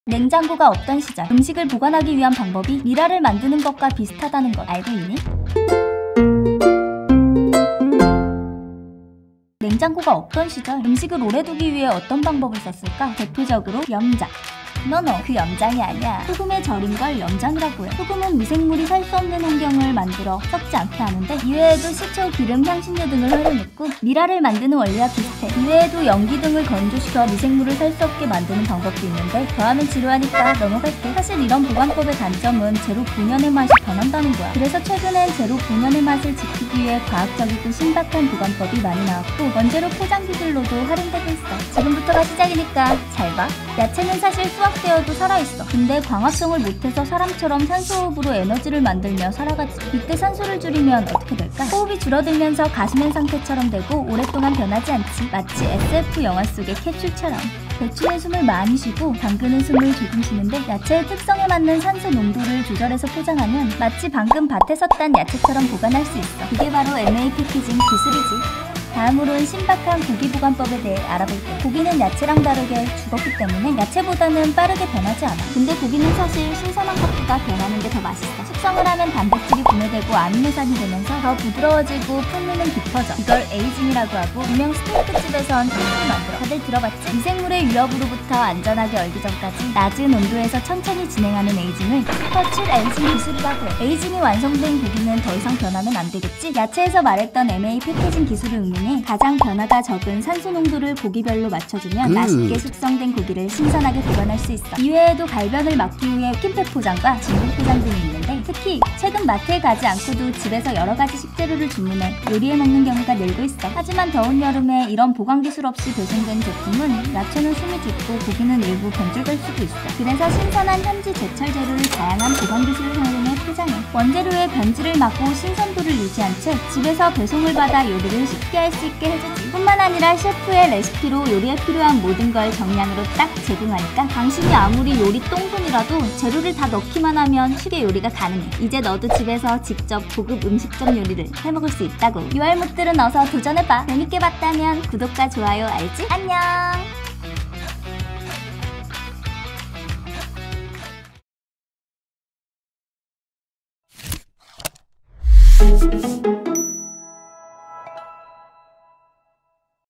냉장고가 없던 시절 음식을 보관하기 위한 방법이 미라를 만드는 것과 비슷하다는 것 알고 있니? 냉장고가 없던 시절 음식을 오래 두기 위해 어떤 방법을 썼을까? 대표적으로 염장. 너너 그 염장이 아니야. 소금에 절인 걸 염장이라고 해. 소금은 미생물이 살 수 없는 환경을 만들어 썩지 않게 하는데 이외에도 식초, 기름, 향신료 등을 흘러넣고 미라를 만드는 원리와 비슷해. 이외에도 연기 등을 건조시켜 미생물을 살 수 없게 만드는 방법도 있는데 더하면 지루하니까 넘어갈게. 사실 이런 보관법의 단점은 재료 본연의 맛이 변한다는 거야. 그래서 최근엔 재료 본연의 맛을 지키기 위해 과학적이고 신박한 보관법이 많이 나왔고 원재료 포장 기술로도 활용되고 있어. 지금부터가 시작이니까 잘 봐. 야채는 사실 수확되어도 살아있어. 근데 광합성을 못해서 사람처럼 산소호흡으로 에너지를 만들며 살아가지. 이때 산소를 줄이면 어떻게 될까? 호흡이 줄어들면서 가수면 상태처럼 되고 오랫동안 변하지 않지. 마치 SF 영화 속의 캡슐처럼. 배추는 숨을 많이 쉬고 당근은 숨을 조금 쉬는데 야채의 특성에 맞는 산소 농도를 조절해서 포장하면 마치 방금 밭에서 딴 야채처럼 보관할 수 있어. 그게 바로 MA 패키징 기술이지. 다음으로는 신박한 고기 보관법에 대해 알아볼게. 고기는 야채랑 다르게 죽었기 때문에 야채보다는 빠르게 변하지 않아. 근데 고기는 사실 신선한 것보다 변하는 게 더 맛있어. 숙성을 하면 단백질이 분해되고 아미노산이 되면서 더 부드러워지고 풍미는 깊어져. 이걸 에이징이라고 하고 유명 스테이크집에선 탕수를 만들어. 다들 들어봤지? 미생물의 위협으로부터 안전하게 얼기 전까지 낮은 온도에서 천천히 진행하는 에이징을 슈퍼칠 에이징 기술이라고 해. 에이징이 완성된 고기는 더 이상 변하면 안 되겠지? 야채에서 말했던 MA 패키징 기술을 응용해 가장 변화가 적은 산소 농도를 고기별로 맞춰주면 맛있게 숙성된 고기를 신선하게 보관할 수 있어. 이외에도 갈변을 막기 위해 킴팩 포장과 진공 포장 등이 있는데 특히 최근 마트에 가지 않고도 집에서 여러 가지 식재료를 주문해 요리해 먹는 경우가 늘고 있어. 하지만 더운 여름에 이런 보관 기술 없이 배송된 제품은 야채는 숨이 죽고 고기는 일부 변질될 수도 있어. 그래서 신선한 현지 제철 재료를 다양한 보관 기술을 활용해 포장해. 원재료의 변질을 막고 신선도를 유지한 채 집에서 배송을 받아 요리를 쉽게 할 수 있게 해주지. 뿐만 아니라 셰프의 레시피로 요리에 필요한 모든 걸 정량으로 딱 제공하니까 당신이 아무리 요리 똥손이라도 재료를 다 넣기만 하면 쉽게 요리가 가능해. 이제 너도 집에서 직접 고급 음식점 요리를 해먹을 수 있다고. 유알못들은 어서 도전해봐. 재밌게 봤다면 구독과 좋아요 알지? 안녕.